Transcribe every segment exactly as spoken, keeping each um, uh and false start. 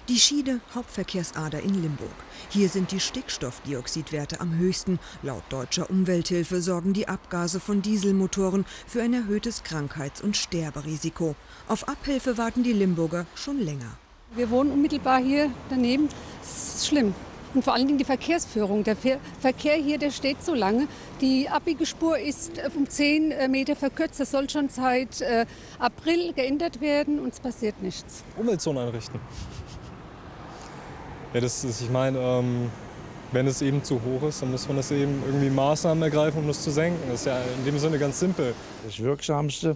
Die Schiede, Hauptverkehrsader in Limburg. Hier sind die Stickstoffdioxidwerte am höchsten. Laut deutscher Umwelthilfe sorgen die Abgase von Dieselmotoren für ein erhöhtes Krankheits- und Sterberisiko. Auf Abhilfe warten die Limburger schon länger. Wir wohnen unmittelbar hier daneben. Das ist schlimm. Und vor allen Dingen die Verkehrsführung. Der Verkehr hier, der steht so lange. Die Abbiegespur ist um zehn Meter verkürzt. Das soll schon seit äh, April geändert werden und es passiert nichts. Umweltzone einrichten. Ja, das ist, ich meine, ähm, wenn es eben zu hoch ist, dann muss man das eben irgendwie Maßnahmen ergreifen, um das zu senken. Das ist ja in dem Sinne ganz simpel. Das Wirksamste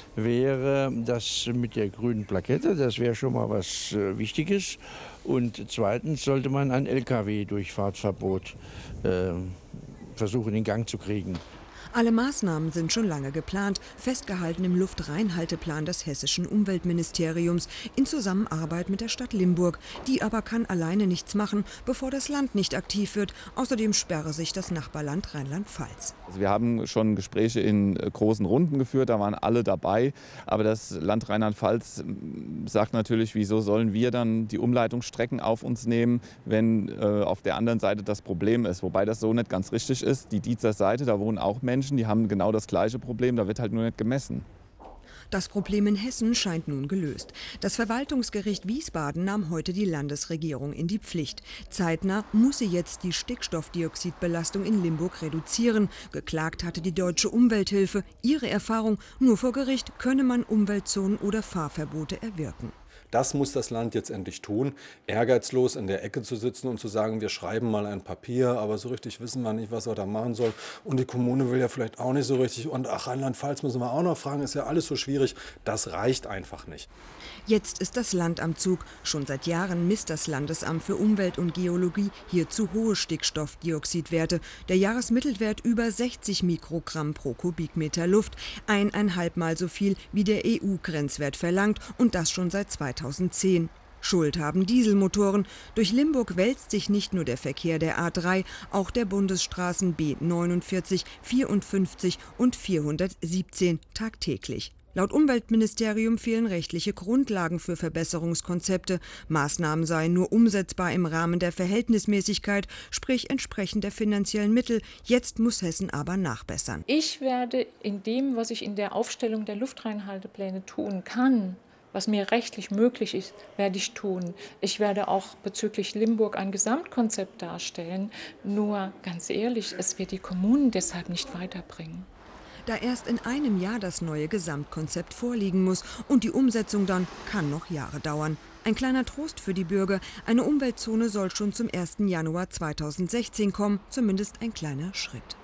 wäre das mit der grünen Plakette. Das wäre schon mal was äh, Wichtiges. Und zweitens sollte man ein L K W-Durchfahrtsverbot äh, versuchen in Gang zu kriegen. Alle Maßnahmen sind schon lange geplant, festgehalten im Luftreinhalteplan des hessischen Umweltministeriums in Zusammenarbeit mit der Stadt Limburg. Die aber kann alleine nichts machen, bevor das Land nicht aktiv wird. Außerdem sperre sich das Nachbarland Rheinland-Pfalz. Also wir haben schon Gespräche in großen Runden geführt, da waren alle dabei. Aber das Land Rheinland-Pfalz sagt natürlich, wieso sollen wir dann die Umleitungsstrecken auf uns nehmen, wenn äh, auf der anderen Seite das Problem ist. Wobei das so nicht ganz richtig ist. Die Diezer Seite, da wohnen auch Menschen. Die haben genau das gleiche Problem, da wird halt nur nicht gemessen. Das Problem in Hessen scheint nun gelöst. Das Verwaltungsgericht Wiesbaden nahm heute die Landesregierung in die Pflicht. Zeitnah muss sie jetzt die Stickstoffdioxidbelastung in Limburg reduzieren. Geklagt hatte die deutsche Umwelthilfe. Ihre Erfahrung: Nur vor Gericht könne man Umweltzonen oder Fahrverbote erwirken. Das muss das Land jetzt endlich tun, ehrgeizlos in der Ecke zu sitzen und zu sagen, wir schreiben mal ein Papier, aber so richtig wissen wir nicht, was wir da machen sollen. Und die Kommune will ja vielleicht auch nicht so richtig. Und ach, Rheinland-Pfalz müssen wir auch noch fragen, ist ja alles so schwierig. Das reicht einfach nicht. Jetzt ist das Land am Zug. Schon seit Jahren misst das Landesamt für Umwelt und Geologie hier zu hohe Stickstoffdioxidwerte. Der Jahresmittelwert über sechzig Mikrogramm pro Kubikmeter Luft. Eineinhalbmal so viel wie der E U-Grenzwert verlangt, und das schon seit zweitausendzehn. Schuld haben Dieselmotoren. Durch Limburg wälzt sich nicht nur der Verkehr der A drei, auch der Bundesstraßen B neunundvierzig, vierundfünfzig und vierhundertsiebzehn tagtäglich. Laut Umweltministerium fehlen rechtliche Grundlagen für Verbesserungskonzepte. Maßnahmen seien nur umsetzbar im Rahmen der Verhältnismäßigkeit, sprich entsprechend der finanziellen Mittel. Jetzt muss Hessen aber nachbessern. Ich werde in dem, was ich in der Aufstellung der Luftreinhaltepläne tun kann, was mir rechtlich möglich ist, werde ich tun. Ich werde auch bezüglich Limburg ein Gesamtkonzept darstellen. Nur ganz ehrlich, es wird die Kommunen deshalb nicht weiterbringen. Da erst in einem Jahr das neue Gesamtkonzept vorliegen muss und die Umsetzung dann kann noch Jahre dauern. Ein kleiner Trost für die Bürger: Eine Umweltzone soll schon zum ersten Januar zweitausendsechzehn kommen, zumindest ein kleiner Schritt.